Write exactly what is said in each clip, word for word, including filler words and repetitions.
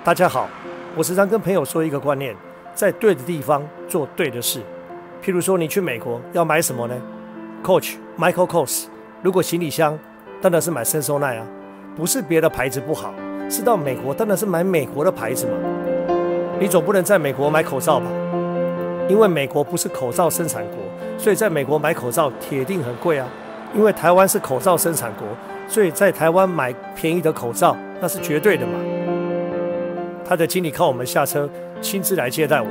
大家好，我时常跟朋友说一个观念，在对的地方做对的事。譬如说，你去美国要买什么呢 ？Coach、Michael Kors。如果行李箱，当然是买 Sensodyne 啊，不是别的牌子不好，是到美国当然是买美国的牌子嘛。你总不能在美国买口罩吧？因为美国不是口罩生产国，所以在美国买口罩铁定很贵啊。因为台湾是口罩生产国，所以在台湾买便宜的口罩那是绝对的嘛。他的经理靠我们下车，亲自来接待我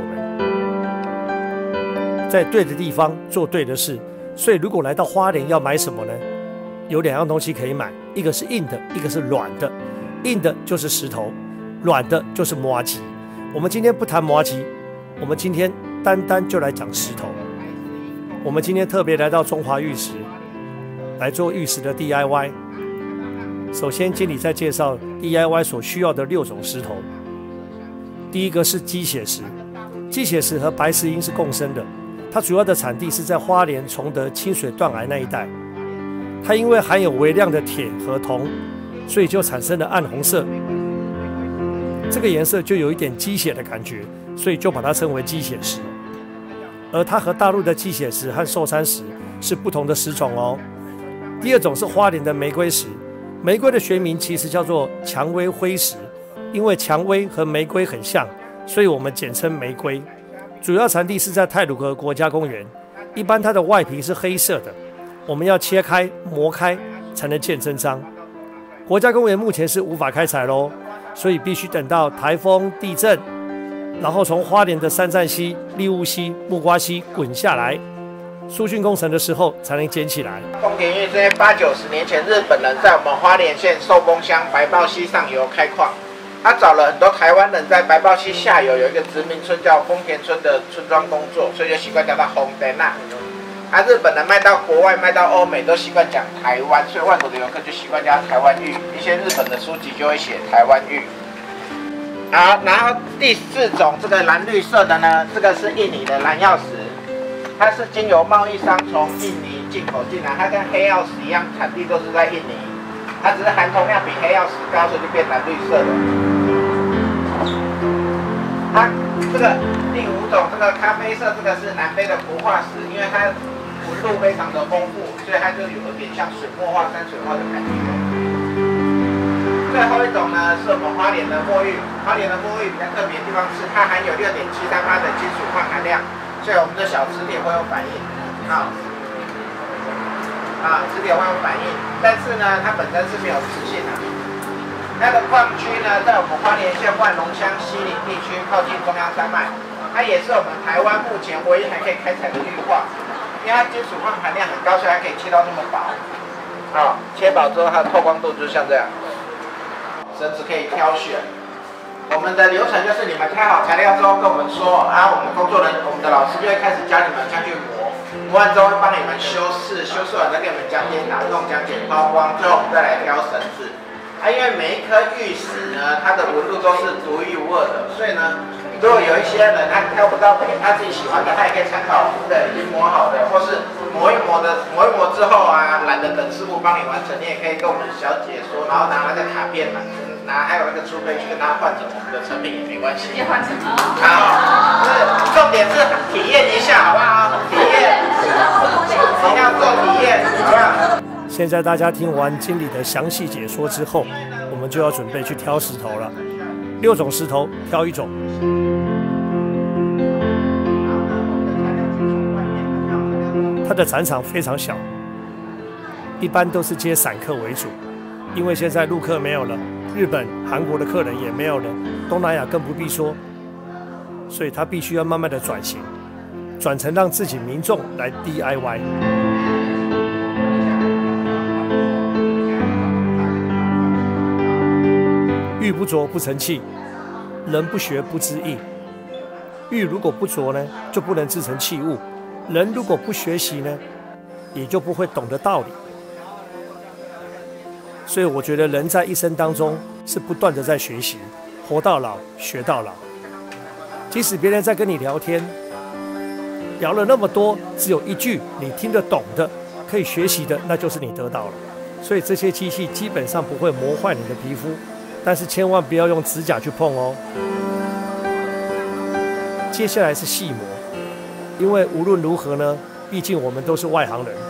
们，在对的地方做对的事。所以如果来到花莲要买什么呢？有两样东西可以买，一个是硬的，一个是软的。硬的就是石头，软的就是麻糬。我们今天不谈麻糬，我们今天单单就来讲石头。我们今天特别来到中华玉石，来做玉石的 D I Y。首先，经理在介绍 D I Y 所需要的六种石头。第一个是鸡血石，鸡血石和白石英是共生的，它主要的产地是在花莲崇德清水断崖那一带。它因为含有微量的铁和铜，所以就产生了暗红色，这个颜色就有一点鸡血的感觉，所以就把它称为鸡血石。而它和大陆的鸡血石和寿山石是不同的石种哦。第二种是花莲的玫瑰石，玫瑰的学名其实叫做蔷薇灰石。因为蔷薇和玫瑰很像，所以我们简称玫瑰。主要产地是在太鲁阁国家公园，一般它的外皮是黑色的，我们要切开磨开才能见真章。国家公园目前是无法开采咯，所以必须等到台风、地震，然后从花莲的三站溪、利雾溪、木瓜溪滚下来，疏浚工程的时候才能捡起来。 丰田玉这八九十年前，日本人在我们花莲县寿丰乡白豹溪上游开矿。他找了很多台湾人在白豹溪下游有一个殖民村叫丰田村的村庄工作，所以就习惯叫它丰田呐。啊，日本人卖到国外、卖到欧美都习惯讲台湾，所以外国的游客就习惯叫它台湾玉。一些日本的书籍就会写台湾玉。好，然后第四种这个蓝绿色的呢，这个是印尼的蓝曜石，它是经由贸易商从印尼进口进来，它跟黑曜石一样，产地都是在印尼。它只是含铜量比黑曜石高，所以就变蓝绿色的。它这个第五种，这个咖啡色，这个是南非的氟化石，因为它纹路非常的丰富，所以它就有点像水墨画、山水画的感觉。最后一种呢，是我们花莲的墨玉。花莲的墨玉比较特别的地方是，它含有 六点七三 的金属矿含量，所以我们的小磁铁会有反应。好。啊，磁铁会有反应，但是呢，它本身是没有磁性的。它的矿区呢，在我们花莲县万隆乡西岭地区，靠近中央山脉，它也是我们台湾目前唯一还可以开采的绿矿，因为它金属矿含量很高，所以它可以切到这么薄。啊，切薄之后，它的透光度就像这样，绳子可以挑选。我们的流程就是你们开好材料之后跟我们说，啊，我们工作人员、我们的老师就会开始教你们下去磨。磨完之后会帮你们修饰，修饰完再给你们讲解打洞、讲解抛光，最后我们再来挑绳子。啊，因为每一颗玉石呢，它的纹路都是独一无二的，所以呢，如果有一些人他挑不到他自己喜欢的，他也可以参考我们的已经磨好的，或是磨一磨的，磨一磨之后啊，懒得等师傅帮你完成，你也可以跟我们小姐说，然后拿那个卡片嘛，拿还有那个出费去跟他换成我们的成品也没关系。直接换成好，是重点是体验一下，好不好？体验，一定要做体验，好不好？ 现在大家听完经理的详细解说之后，我们就要准备去挑石头了。六种石头挑一种。它的展场非常小，一般都是接散客为主，因为现在陆客没有了，日本、韩国的客人也没有了，东南亚更不必说，所以他必须要慢慢的转型，转成让自己民众来 D I Y。玉不琢不成器，人不学不知义。玉如果不琢呢，就不能制成器物；人如果不学习呢，也就不会懂得道理。所以我觉得人在一生当中是不断的在学习，活到老学到老。即使别人在跟你聊天，聊了那么多，只有一句你听得懂的，可以学习的，那就是你得到了。所以这些机器基本上不会磨坏你的皮肤。 但是千万不要用指甲去碰哦。接下来是细磨，因为无论如何呢，毕竟我们都是外行人，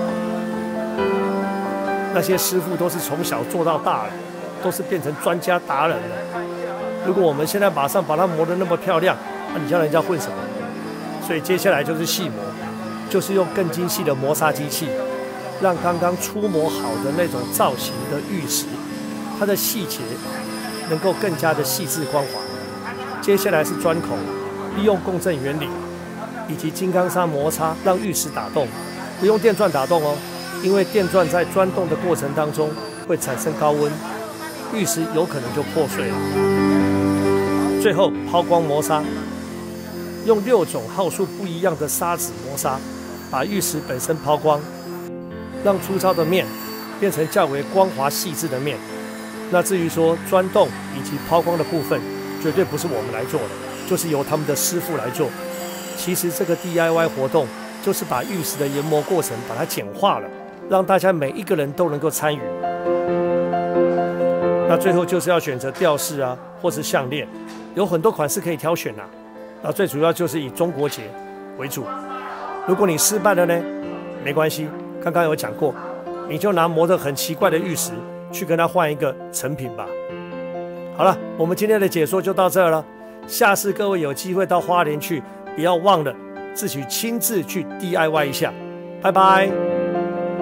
那些师傅都是从小做到大了，都是变成专家达人了。如果我们现在马上把它磨得那么漂亮，那你叫人家混什么？所以接下来就是细磨，就是用更精细的磨砂机器，让刚刚初磨好的那种造型的玉石，它的细节能够更加的细致光滑。接下来是钻孔，利用共振原理以及金刚砂摩擦，让玉石打洞，不用电钻打洞哦，因为电钻在钻洞的过程当中会产生高温，玉石有可能就破碎了。最后抛光磨砂，用六种号数不一样的砂纸磨砂，把玉石本身抛光，让粗糙的面变成较为光滑细致的面。那至于说钻洞以及抛光的部分，绝对不是我们来做的，就是由他们的师傅来做。其实这个 D I Y 活动就是把玉石的研磨过程把它简化了，让大家每一个人都能够参与。那最后就是要选择吊饰啊，或是项链，有很多款式可以挑选啊。那最主要就是以中国结为主。如果你失败了呢，没关系，刚刚有讲过，你就拿磨得很奇怪的玉石去跟它换一个成品吧。好了，我们今天的解说就到这了。下次各位有机会到花莲去，不要忘了自己亲自去 D I Y 一下。拜拜。